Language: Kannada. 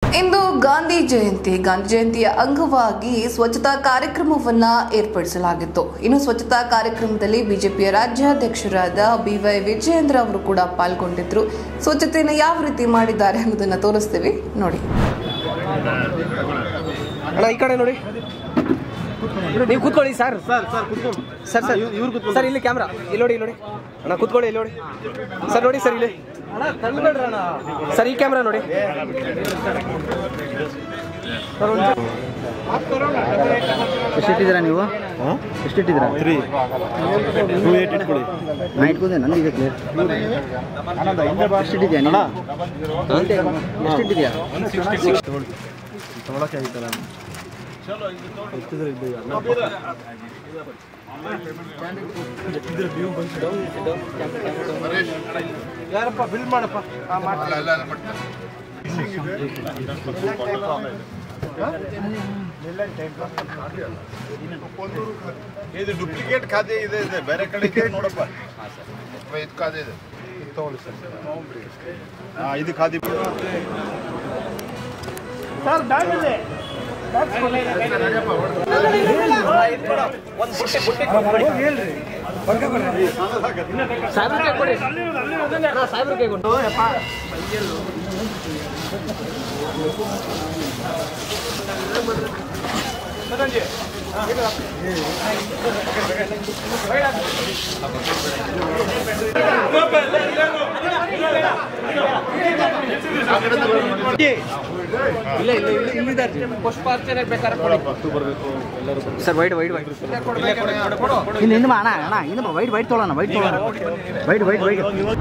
ಇಂದು ಗಾಂಧಿ ಜಯಂತಿಯ ಅಂಗವಾಗಿ ಸ್ವಚ್ಛತಾ ಕಾರ್ಯಕ್ರಮವನ್ನ ಏರ್ಪಡಿಸಲಾಗಿತ್ತು. ಇನ್ನು ಸ್ವಚ್ಛತಾ ಕಾರ್ಯಕ್ರಮದಲ್ಲಿ ಬಿಜೆಪಿಯ ರಾಜ್ಯಾಧ್ಯಕ್ಷರಾದ B.Y.Vijayendra ಅವರು ಕೂಡ ಪಾಲ್ಗೊಂಡಿದ್ರು. ಸ್ವಚ್ಛತೆಯನ್ನು ಯಾವ ರೀತಿ ಮಾಡಿದ್ದಾರೆ ಅನ್ನೋದನ್ನ ತೋರಿಸ್ತೀವಿ ನೋಡಿ. ಈ ಕಡೆ ನೋಡಿ, ನೀವು ಕೂತ್ಕೊಳ್ಳಿ ಸರ್. ಸರ್ ಇಲ್ಲಿ ಕ್ಯಾಮ್ರಾ ಇಲ್ಲಿ ನೋಡಿ, ಅಣ್ಣ ಕೂತ್ಕೊಳ್ಳಿ, ಇಲ್ಲಿ ನೋಡಿ ಸರ್, ನೋಡಿ ಸರ್ ಇಲ್ಲಿ ಸರ್, ಈ ಕ್ಯಾಮ್ರಾ ನೋಡಿ. ಎಷ್ಟಿಟ್ಟಿದ್ದೀರಾ ನೀವು? ಎಷ್ಟಿಟ್ಟಿದ್ದೀರಾ? 2 ಇಟ್ಕೊಳ್ಳಿ. ನಾ ಇಟ್ಕೊಂಡೆ, ನನಗೆ ಕ್ಲಿಯರ್. ಎಷ್ಟಿಟ್ಟಿದ್ಯಾ ನೀನು? ಎಷ್ಟಿಟ್ಟಿದ್ಯಾ? ಯಾರಪ್ಪ ಬಿಲ್ ಮಾಡಪ್ಪ. ಇದು ಡುಪ್ಲಿಕೇಟ್ ಖಾತೆ ಇದೆ, ಬೇರೆ ಕಡೆ ನೋಡಪ್ಪ. ಇದು ಖಾತೆ ಇದೆ, ತಗೊಳ್ಳಿ ಸರ್. ಇದು ಖಾತೆ ಸರ್ ಬ್ಯಾಗ್ ಇದೆ. ಪುಷ್ಪಾರ್ಚನೆ ಬೇಕಾದ್ರೆ ಸರ್ ವೈಟ್ ಇನ್ನು ಅಣ್ಣ ಇನ್ನು ವೈಟ್ ತೊಗೊಳ್ಳೋಣ.